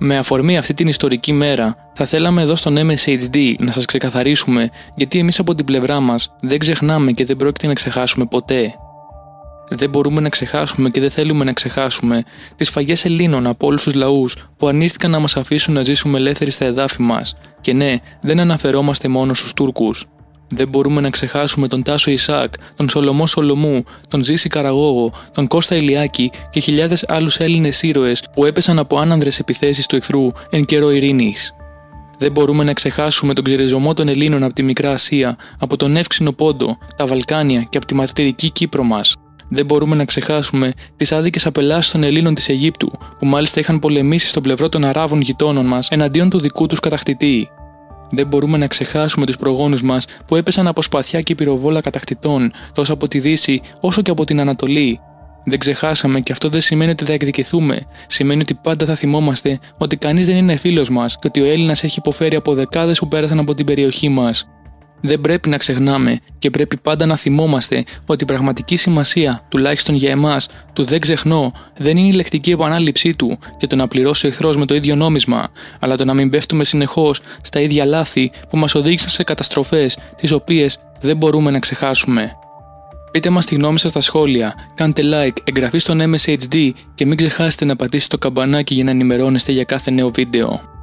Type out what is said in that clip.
Με αφορμή αυτή την ιστορική μέρα, θα θέλαμε εδώ στον MSHD να σας ξεκαθαρίσουμε γιατί εμείς από την πλευρά μας δεν ξεχνάμε και δεν πρόκειται να ξεχάσουμε ποτέ. Δεν μπορούμε να ξεχάσουμε και δεν θέλουμε να ξεχάσουμε τις σφαγές Ελλήνων από όλους τους λαούς που αρνήθηκαν να μας αφήσουν να ζήσουμε ελεύθεροι στα εδάφη μας. Και ναι, δεν αναφερόμαστε μόνο στους Τούρκους. Δεν μπορούμε να ξεχάσουμε τον Τάσο Ισάκ, τον Σολομό Σολομού, τον Ζήση Καραγόγο, τον Κώστα Ηλιάκη και χιλιάδες άλλους Έλληνες ήρωες που έπεσαν από άνανδρες επιθέσεις του εχθρού εν καιρό ειρήνης. Δεν μπορούμε να ξεχάσουμε τον ξεριζωμό των Ελλήνων από τη Μικρά Ασία, από τον Εύξηνο Πόντο, τα Βαλκάνια και από τη μαρτυρική Κύπρο μας. Δεν μπορούμε να ξεχάσουμε τις άδικες απελάσεις των Ελλήνων της Αιγύπτου, που μάλιστα είχαν πολεμήσει στο πλευρό των Αράβων γειτόνων μας εναντίον του δικού τους κατακτητή. Δεν μπορούμε να ξεχάσουμε τους προγόνους μας που έπεσαν από σπαθιά και πυροβόλα κατακτητών τόσο από τη Δύση όσο και από την Ανατολή. Δεν ξεχάσαμε και αυτό δεν σημαίνει ότι θα εκδικηθούμε. Σημαίνει ότι πάντα θα θυμόμαστε ότι κανείς δεν είναι φίλος μας και ότι ο Έλληνας έχει υποφέρει από δεκάδες που πέρασαν από την περιοχή μας. Δεν πρέπει να ξεχνάμε και πρέπει πάντα να θυμόμαστε ότι η πραγματική σημασία, τουλάχιστον για εμάς, του δεν ξεχνώ, δεν είναι η λεκτική επανάληψή του και το να πληρώσει ο εχθρός με το ίδιο νόμισμα, αλλά το να μην πέφτουμε συνεχώς στα ίδια λάθη που μας οδήγησαν σε καταστροφές, τις οποίες δεν μπορούμε να ξεχάσουμε. Πείτε μας τη γνώμη σας στα σχόλια, κάντε like, εγγραφή στον MSHD και μην ξεχάσετε να πατήσετε το καμπανάκι για να ενημερώνεστε για κάθε νέο βίντεο.